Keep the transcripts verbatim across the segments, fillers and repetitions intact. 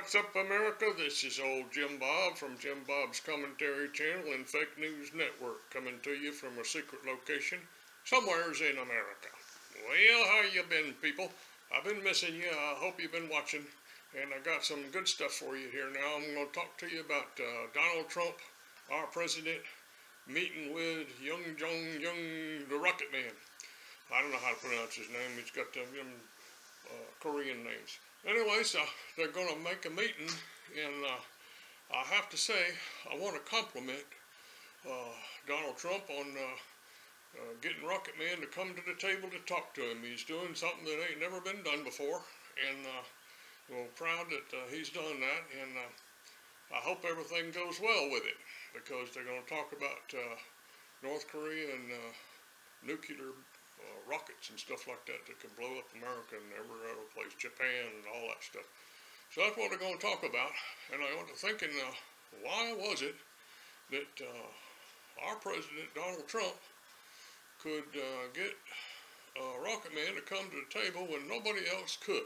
What's up, America? This is old Jim Bob from Jim Bob's Commentary Channel and Fake News Network, coming to you from a secret location somewheres in America. Well, how you been, people? I've been missing you. I hope you've been watching, and I got some good stuff for you here now. I'm going to talk to you about uh, Donald Trump, our president, meeting with Young Jong Young, the Rocket Man. I don't know how to pronounce his name. He's got them uh, Korean names. Anyways, uh, they're going to make a meeting, and uh, I have to say, I want to compliment uh, Donald Trump on uh, uh, getting Rocket Man to come to the table to talk to him. He's doing something that ain't never been done before, and uh, we're proud that uh, he's done that, and uh, I hope everything goes well with it, because they're going to talk about uh, North Korea and uh, nuclear Uh, rockets and stuff like that that can blow up America and every other place, Japan and all that stuff. So that's what they're going to talk about. And I got to thinking, uh, why was it that uh, our president, Donald Trump, could uh, get uh, Rocket Man to come to the table when nobody else could?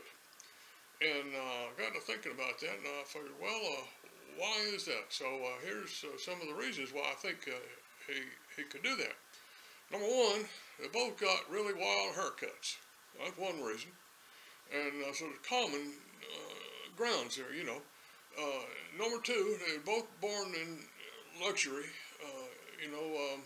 And uh, I got to thinking about that, and I figured, well, uh, why is that? So uh, here's uh, some of the reasons why I think uh, he, he could do that. Number one, they both got really wild haircuts. That's one reason. And uh, so there's common uh, grounds there, you know. Uh, number two, they were both born in luxury. Uh, you know, um,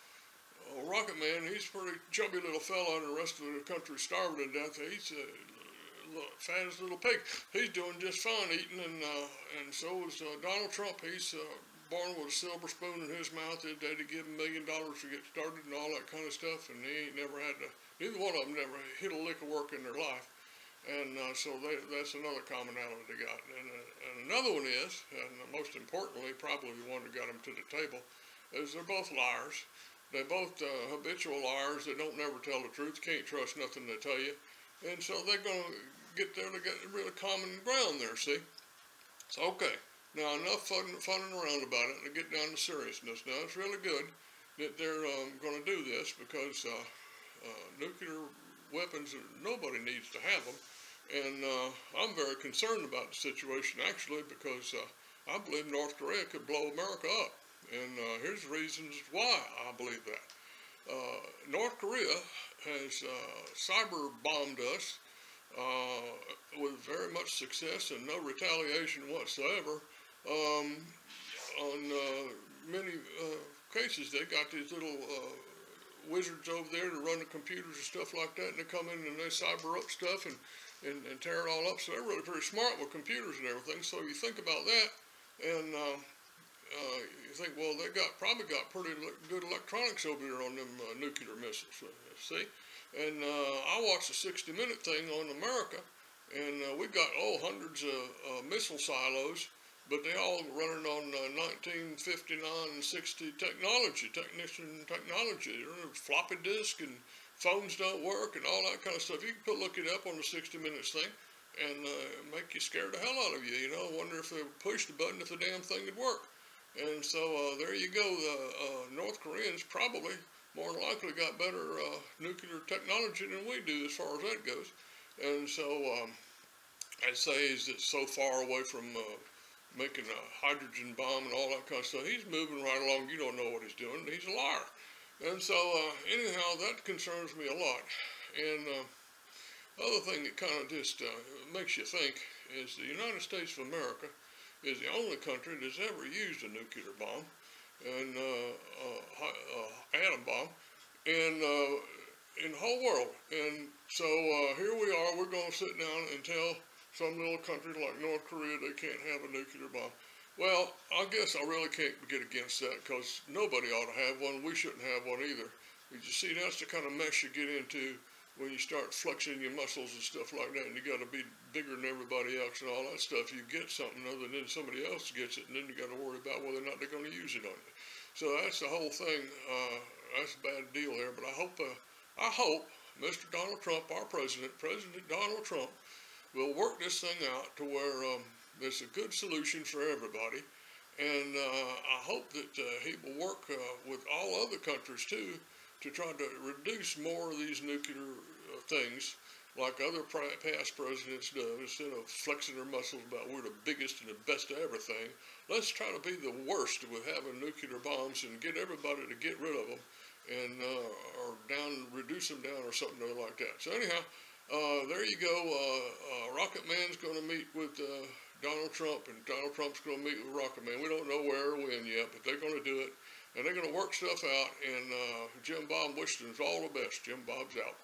uh, Rocket Man, he's a pretty chubby little fella, and the rest of the country starving to death. He's a uh, fattest little pig. He's doing just fine eating, and uh, and so is uh, Donald Trump. He's uh, born with a silver spoon in his mouth. His daddy give him a million dollars to get started and all that kind of stuff, and he ain't never had to, neither one of them never hit a lick of work in their life. And uh, so they, that's another commonality they got. And, uh, and another one is, and most importantly, probably the one that got them to the table, is they're both liars. They're both uh, habitual liars. They don't never tell the truth. Can't trust nothing they tell you. And so they're going to get there to get really common ground there, see? So, okay. Now, enough fun, funning around about it and get down to seriousness. Now, it's really good that they're um, going to do this, because uh, uh, nuclear weapons, nobody needs to have them. And uh, I'm very concerned about the situation, actually, because uh, I believe North Korea could blow America up. And uh, here's the reasons why I believe that. Uh, North Korea has uh, cyber bombed us uh, with very much success and no retaliation whatsoever. Um, on uh, many uh, cases, they got these little uh, wizards over there to run the computers and stuff like that, and they come in and they cyber up stuff and, and, and tear it all up. So they're really pretty smart with computers and everything. So you think about that, and uh, uh, you think, well, they got probably got pretty good electronics over there on them uh, nuclear missiles. Uh, see, and uh, I watched a sixty minute thing on America, and uh, we got oh hundreds of uh, missile silos. But they all running on uh, nineteen fifty-nine and sixty technology, technician technology. Floppy disk and phones don't work and all that kind of stuff. You can look it up on the sixty minutes thing and uh, make you scare the hell out of you. You know, wonder if they push the button if the damn thing would work. And so uh, there you go. The uh, North Koreans probably more than likely got better uh, nuclear technology than we do as far as that goes. And so um, I'd say is that so far away from uh, making a hydrogen bomb and all that kind of stuff. He's moving right along. You don't know what he's doing. He's a liar. And so, uh, anyhow, that concerns me a lot. And uh, other thing that kind of just uh, makes you think is the United States of America is the only country that's ever used a nuclear bomb and uh, uh, uh, atom bomb and uh, in the whole world. And so uh, here we are. We're going to sit down and tell some little country like North Korea they can't have a nuclear bomb. Well, I guess I really can't get against that, because nobody ought to have one. We shouldn't have one either. You see, that's the kind of mess you get into when you start flexing your muscles and stuff like that, and you got to be bigger than everybody else and all that stuff. You get something other than somebody else gets it, and then you got to worry about whether or not they're going to use it on you. So that's the whole thing. Uh, that's a bad deal there. But I hope, uh, I hope Mister Donald Trump, our president, President Donald Trump, we'll work this thing out to where um, there's a good solution for everybody. And uh, I hope that uh, he will work uh, with all other countries, too, to try to reduce more of these nuclear uh, things like other past presidents do. Instead of flexing their muscles about we're the biggest and the best of everything, let's try to be the worst with having nuclear bombs and get everybody to get rid of them and uh, or down, reduce them down or something like that. So anyhow, uh, there you go. Uh, uh, Rocket Man's going to meet with uh, Donald Trump, and Donald Trump's going to meet with Rocket Man. We don't know where or when yet, but they're going to do it, and they're going to work stuff out. And uh, Jim Bob wishes all the best. Jim Bob's out.